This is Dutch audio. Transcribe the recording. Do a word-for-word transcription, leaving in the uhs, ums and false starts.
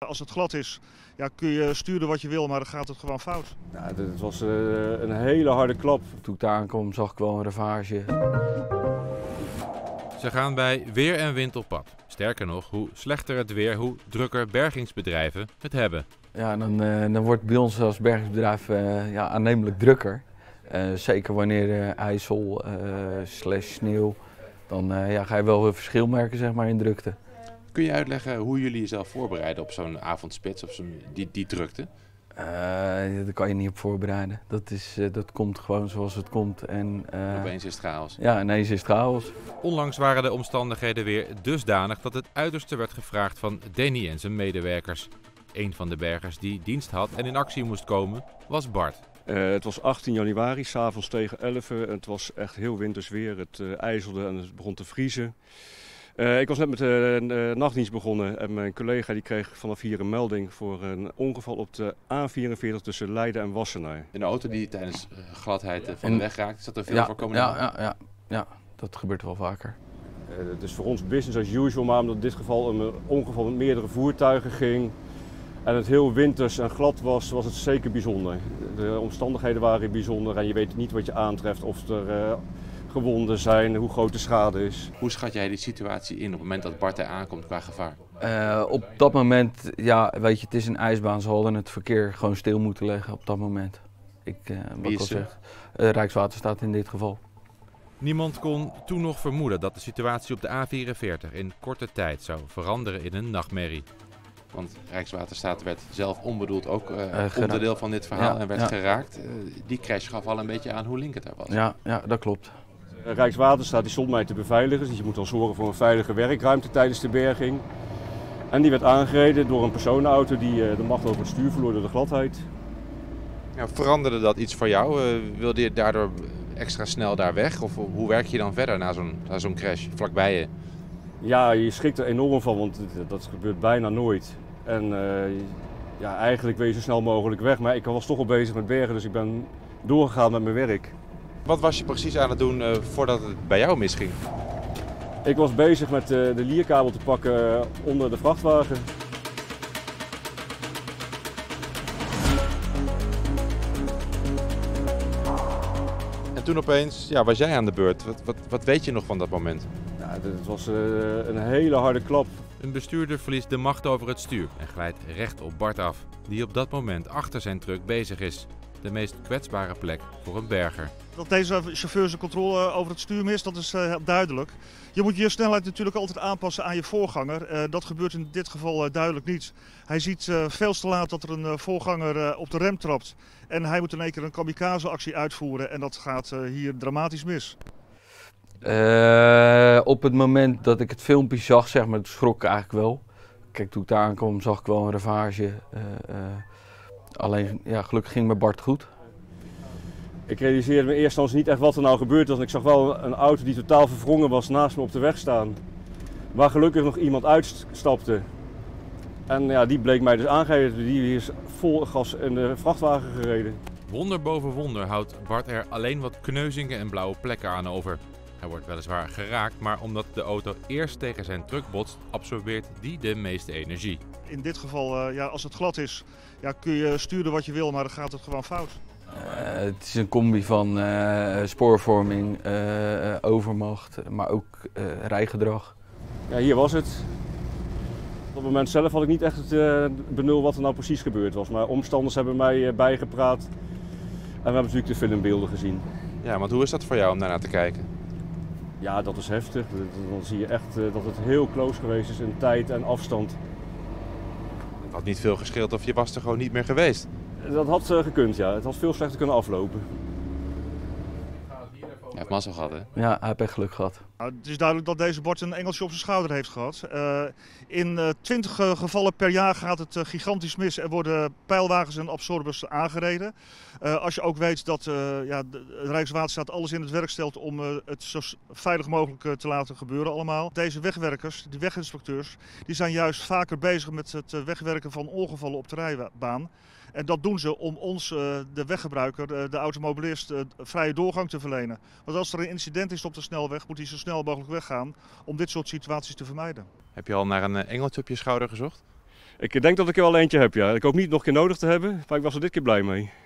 Als het glad is, ja, kun je sturen wat je wil, maar dan gaat het gewoon fout. Nou, het was uh, een hele harde klap. Toen ik daar aankwam zag ik wel een ravage. Ze gaan bij weer en wind op pad. Sterker nog, hoe slechter het weer, hoe drukker bergingsbedrijven het hebben. Ja, dan, uh, dan wordt het bij ons als bergingsbedrijf uh, ja, aannemelijk drukker. Uh, zeker wanneer uh, ijsel uh, slash sneeuw, dan uh, ja, ga je wel een verschil merken, zeg maar, in drukte. Kun je uitleggen hoe jullie jezelf voorbereiden op zo'n avondspits of zo'n, die, die drukte? Uh, daar kan je niet op voorbereiden. Dat, is, uh, dat komt gewoon zoals het komt. En, uh, opeens is het chaos. Ja, ineens is het chaos. Onlangs waren de omstandigheden weer dusdanig dat het uiterste werd gevraagd van Danny en zijn medewerkers. Een van de bergers die dienst had en in actie moest komen was Bart. Uh, het was achttien januari, 's avonds tegen elf. Het was echt heel winters weer. Het uh, ijzelde en het begon te vriezen. Uh, ik was net met de uh, nachtdienst begonnen en mijn collega die kreeg vanaf hier een melding voor een ongeval op de A vierenveertig tussen Leiden en Wassenaar. Een auto die tijdens uh, gladheid uh, van en, de weg raakt, is dat er veel ja, voorkomend? Ja, ja, ja, ja, dat gebeurt wel vaker. Uh, het is voor ons business as usual, maar omdat in dit geval een ongeval met meerdere voertuigen ging en het heel winters en glad was, was het zeker bijzonder. De omstandigheden waren bijzonder en je weet niet wat je aantreft, of er uh, gewonden zijn, hoe groot de schade is. Hoe schat jij die situatie in op het moment dat Bart er aankomt qua gevaar? Uh, op dat moment, ja, weet je, het is een ijsbaan, ze hadden het verkeer gewoon stil moeten leggen op dat moment. Ik, uh, wat ik al zeg, uh, Rijkswaterstaat in dit geval. Niemand kon toen nog vermoeden dat de situatie op de A vierenveertig in korte tijd zou veranderen in een nachtmerrie. Want Rijkswaterstaat werd zelf onbedoeld ook uh, uh, onderdeel van dit verhaal ja, en werd ja. geraakt. Uh, die crash gaf al een beetje aan hoe link het daar was. Ja, ja, dat klopt. Rijkswaterstaat die stond mij te beveiligen, dus je moet dan zorgen voor een veilige werkruimte tijdens de berging. En die werd aangereden door een personenauto die uh, de macht over het stuur verloor door de gladheid. Ja, veranderde dat iets voor jou? Uh, wilde je daardoor extra snel daar weg? Of hoe werk je dan verder na zo'n, na zo'n crash vlakbij je? Ja, je schrikt er enorm van, want dat gebeurt bijna nooit. En uh, ja, eigenlijk wil je zo snel mogelijk weg, maar ik was toch al bezig met bergen, dus ik ben doorgegaan met mijn werk. Wat was je precies aan het doen uh, voordat het bij jou misging? Ik was bezig met uh, de lierkabel te pakken uh, onder de vrachtwagen. En toen opeens ja, was jij aan de beurt. Wat, wat, wat weet je nog van dat moment? Ja, het was uh, een hele harde klap. Een bestuurder verliest de macht over het stuur en glijdt recht op Bart af, die op dat moment achter zijn truck bezig is. De meest kwetsbare plek voor een berger. Dat deze chauffeur zijn controle over het stuur mist, dat is uh, duidelijk. Je moet je snelheid natuurlijk altijd aanpassen aan je voorganger. Uh, dat gebeurt in dit geval uh, duidelijk niet. Hij ziet uh, veel te laat dat er een uh, voorganger uh, op de rem trapt. En hij moet in één keer een kamikaze-actie uitvoeren en dat gaat uh, hier dramatisch mis. Uh, op het moment dat ik het filmpje zag, zeg maar, schrok ik eigenlijk wel. Kijk, toen ik daar aankwam zag ik wel een ravage. Uh, uh, alleen, ja, gelukkig ging met Bart goed. Ik realiseerde me eerst instantie niet echt wat er nou gebeurd was. Ik zag wel een auto die totaal verwrongen was naast me op de weg staan. Waar gelukkig nog iemand uitstapte. En ja, die bleek mij dus aangereden. Die is vol gas in de vrachtwagen gereden. Wonder boven wonder houdt Bart er alleen wat kneuzingen en blauwe plekken aan over. Hij wordt weliswaar geraakt, maar omdat de auto eerst tegen zijn truck botst, absorbeert die de meeste energie. In dit geval, uh, ja, als het glad is, ja, kun je sturen wat je wil, maar dan gaat het gewoon fout. Uh, het is een combi van uh, spoorvorming, uh, overmacht, maar ook uh, rijgedrag. Ja, hier was het. Op het moment zelf had ik niet echt het uh, benul wat er nou precies gebeurd was, maar omstanders hebben mij uh, bijgepraat en we hebben natuurlijk de filmbeelden gezien. Ja, want hoe is dat voor jou om daarnaar te kijken? Ja, dat is heftig. Dan zie je echt uh, dat het heel close geweest is in tijd en afstand. Het had niet veel gescheeld of je was er gewoon niet meer geweest. Dat had uh, gekund, ja. Het had veel slechter kunnen aflopen. Je hebt mazzel gehad, hè? Ja, hij heeft echt geluk gehad. Nou, het is duidelijk dat deze Bart een engeltje op zijn schouder heeft gehad. Uh, in twintig uh, gevallen per jaar gaat het uh, gigantisch mis. Er worden pijlwagens en absorbers aangereden. Uh, als je ook weet dat uh, ja, de Rijkswaterstaat alles in het werk stelt om uh, het zo veilig mogelijk uh, te laten gebeuren allemaal. Deze wegwerkers, die weginspecteurs, die zijn juist vaker bezig met het uh, wegwerken van ongevallen op de rijbaan. En dat doen ze om ons, de weggebruiker, de automobilist, vrije doorgang te verlenen. Want als er een incident is op de snelweg, moet hij zo snel mogelijk weggaan om dit soort situaties te vermijden. Heb je al naar een engeltje op je schouder gezocht? Ik denk dat ik er wel eentje heb, ja. Ik hoop niet nog een keer nodig te hebben, maar ik was er dit keer blij mee.